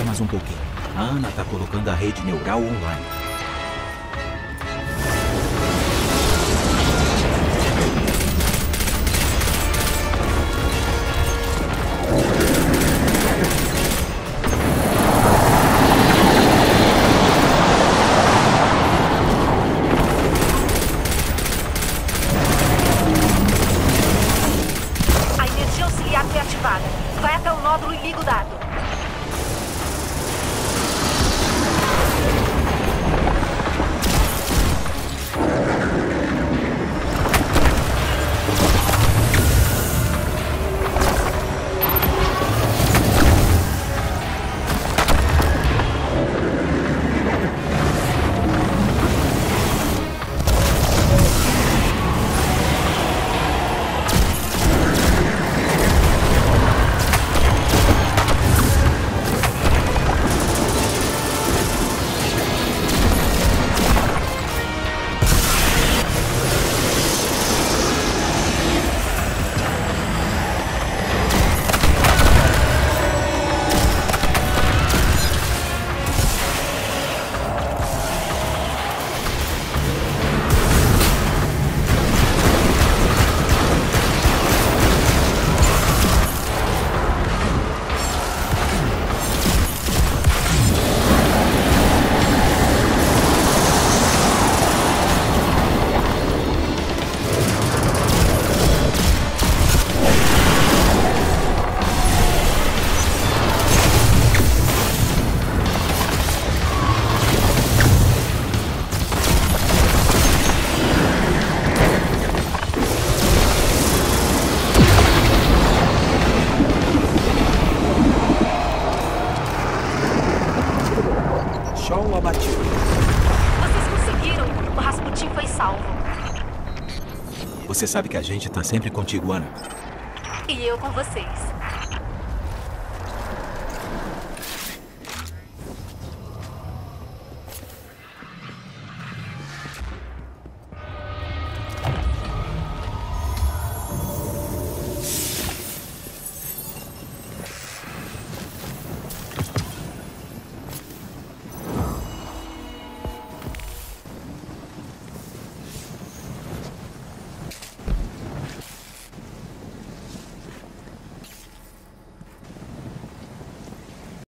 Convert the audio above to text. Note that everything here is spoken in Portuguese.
mais um pouquinho. A Ana tá colocando a rede neural online. A energia auxiliar foi ativada. Vai até o nódulo e liga o dado. Shaw abatido. Vocês conseguiram. O Rasputin foi salvo. Você sabe que a gente tá sempre contigo, Ana. E eu com vocês.